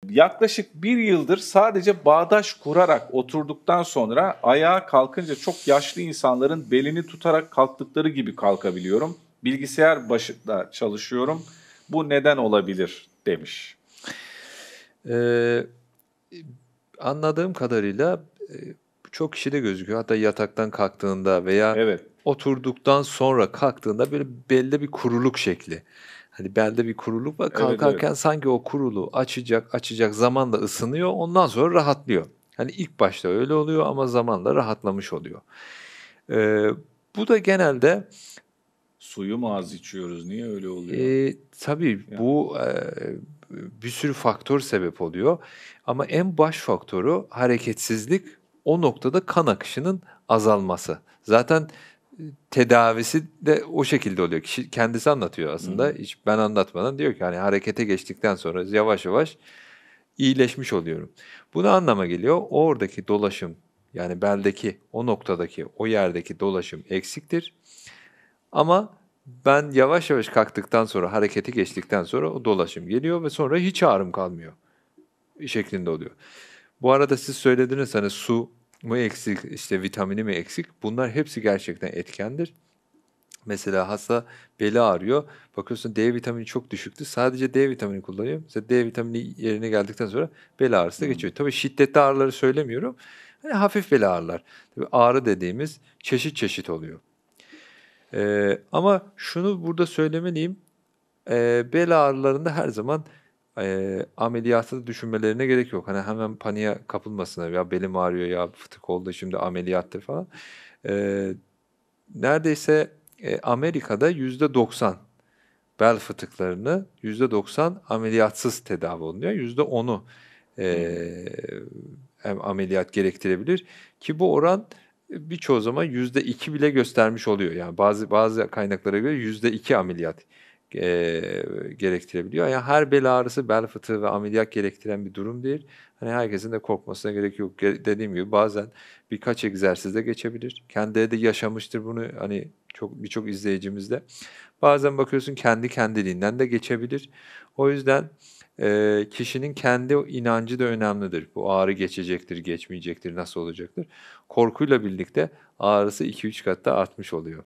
Yaklaşık 1 yıldır sadece bağdaş kurarak oturduktan sonra ayağa kalkınca çok yaşlı insanların belini tutarak kalktıkları gibi kalkabiliyorum. Bilgisayar başında çalışıyorum. Bu neden olabilir demiş. Eee, Anladığım kadarıyla çok kişide gözüküyor. Hatta yataktan kalktığında veya Evet, oturduktan sonra kalktığında böyle belde bir kuruluk şekli. Hani belde bir kuruluk var. evet, evet. Kalkarken sanki o kuruluğu açacak, zamanla ısınıyor. Ondan sonra rahatlıyor. Hani ilk başta öyle oluyor ama zamanla rahatlamış oluyor. Eee, Bu da genelde Suyu mu az içiyoruz? Niye öyle oluyor? Tabii Ya, bu, bir sürü faktör sebep oluyor ama en baş faktörü hareketsizlik, o noktada kan akışının azalması. Zaten, tedavisi de o şekilde oluyor. Kişi kendisi anlatıyor aslında, hımm, hiç ben anlatmadan. Diyor ki, hani, harekete geçtikten sonra yavaş yavaş iyileşmiş oluyorum. Bu ne anlama geliyor? Oradaki dolaşım, yani beldeki, o noktadaki, o yerdeki dolaşım eksiktir. Ama ben yavaş yavaş kalktıktan sonra, harekete geçtikten sonra o dolaşım geliyor ve sonra hiç ağrım kalmıyor şeklinde oluyor. Bu arada siz söylediniz, hani, su mu eksik, işte, vitamini mi eksik? Bunlar hepsi gerçekten etkendir. Mesela hasta beli ağrıyor, bakıyorsun D vitamini çok düşüktü, sadece D vitamini kullanıyor. Mesela D vitamini yerine geldikten sonra bel ağrısı da hımm. geçiyor. Tabii şiddetli ağrıları söylemiyorum. Hani, hafif bel ağrılar. Tabii ağrı dediğimiz çeşit çeşit oluyor. Ama şunu burada söylemeliyim, bel ağrılarında her zaman, ameliyatı düşünmelerine gerek yok. Hani, hemen paniğe kapılmasınlar, "Ya, belim ağrıyor, ya fıtık oldu, şimdi ameliyattır." falan. Eee, Neredeyse, Amerika'da %90 bel fıtıklarını %90 ameliyatsız tedavi olunuyor. %10'u, Hımm. eee, ameliyat gerektirebilir ki bu oran, birçoğu zaman %2 bile göstermiş oluyor. Yani bazı kaynaklara göre %2 ameliyat, gerektirebiliyor. Yani her bel ağrısı, bel fıtığı ve ameliyat gerektiren bir durum değil. Hani, herkesin de korkmasına gerek yok. Dediğim gibi bazen birkaç egzersizde geçebilir. Kendileri de yaşamıştır bunu, hani, birçok izleyicimiz de. Bazen bakıyorsun kendi kendiliğinden de geçebilir. O yüzden, kişinin kendi inancı da önemlidir. Bu ağrı geçecektir, geçmeyecektir, nasıl olacaktır? Korkuyla birlikte ağrısı 2-3 kat da artmış oluyor.